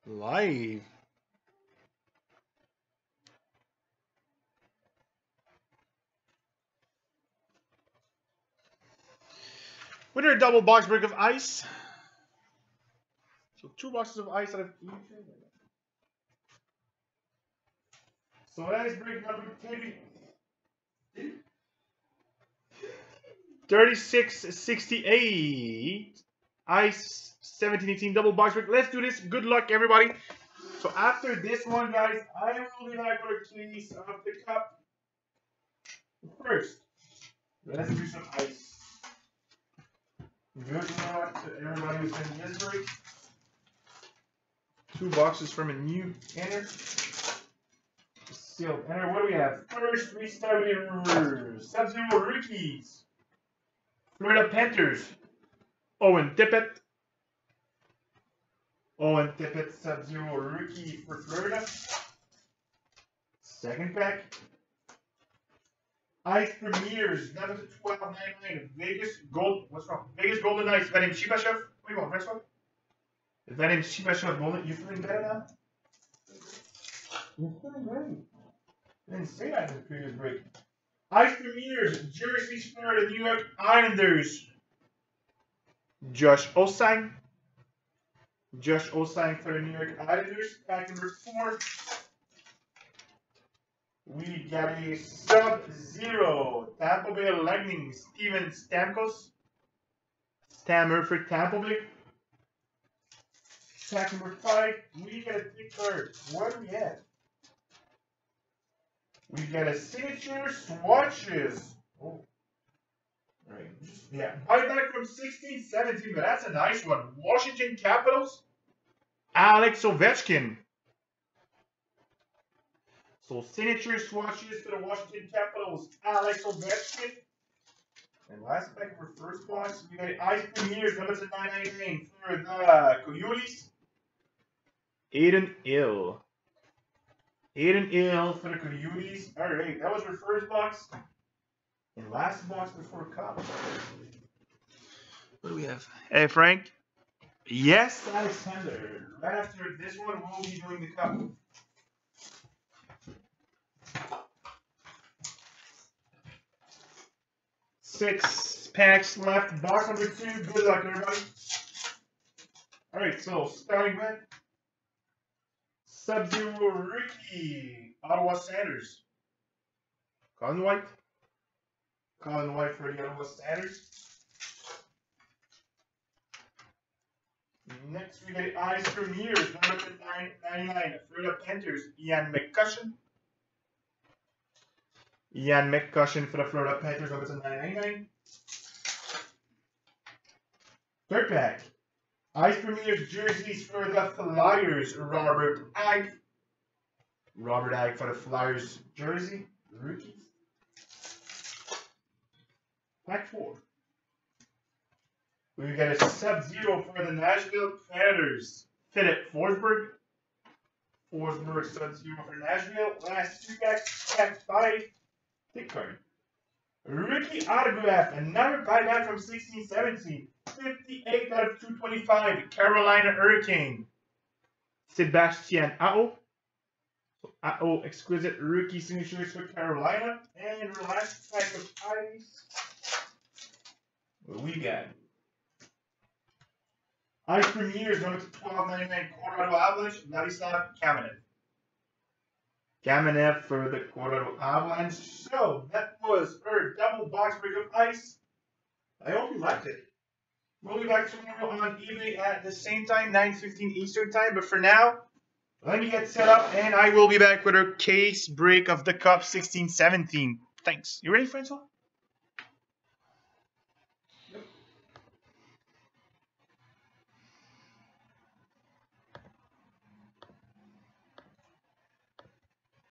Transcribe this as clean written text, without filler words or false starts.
Live. Winner double box break of ice. So 2 boxes of ice out of each. So that is break number 3668. Ice 1718 double box break. Let's do this. Good luck, everybody. So after this one, guys, I will be back with a case of the cup. First, let's do some ice. Good luck to everybody who's in this break. 2 boxes from a new enter. Sealed enter. What do we have? First, we start with Sub-Zero Rookies. Florida Panthers. Owen Tippett. Owen Tippett, Sub-Zero Rookie for Florida. Second pack. Ice Premiers, number 1299. Vegas Gold. What's wrong? Vegas Golden Ice. Vadim Shibashev. What do you want, next one? Vadim Shibashev Golden. You feeling better now? You're feeling great. I didn't say that in the previous break. Ice Premiers, Jersey, Florida, New York Islanders. Josh Osang. Josh Osang for the New York Islanders. Pack number 4. We got a Sub-Zero Tampa Bay Lightning, Steven Stamkos. Stammer for Tampa Bay. Pack number 5. We got a thick card. What do we have? We got a signature swatches. Oh. Right. Yeah. Buyback from 16-17, but that's a nice one. Washington Capitals. Alex Ovechkin. So signature swatches for the Washington Capitals, Alex Ovechkin. And last pack of our first box, we got Ice Premiers, number 999 for the Coyotes. Aiden Ill. Aiden Ill for the Coyotes. Alright, that was our first box. And last box before cup. What do we have? Hey, Frank. Yes, Alexander. Right after this one, we'll be doing the cup. Six packs left. Box number 2. Good luck, everybody. Alright, so starting with Sub-Zero Rookie, Ottawa Senators. Colin White. Colin White for the Ottawa Senators. Next, we get Ice Premiers, number 999 for the Panthers, Ian McCussion. Ian McCussion for the Florida Panthers, number 999. Third pack. Ice Premiers jerseys for the Flyers, Robert Agg. Robert Agg for the Flyers jersey, rookies. Pack 4. We got a Sub-Zero for the Nashville Predators, Philip Forsberg. Forsberg Sub-Zero for Nashville. Last 2 packs, pack 5. Thick card. Rookie autograph, another buyback from 16-17. 58 out of 225. Carolina Hurricane. Sebastian Aho. So Aho exquisite rookie signatures for Carolina. And our last pack of ice. What we got? Ice Premiers, number 1299, Colorado Avalanche, Vladislav Kamenev. Kamenev for the Colorado Avalanche. So, that was our double box break of ice. I hope you liked it. We'll be back tomorrow on eBay at the same time, 9:15 Eastern Time. But for now, let me get set up, and I will be back with our case break of the Cup 16-17. Thanks. You ready, Francois?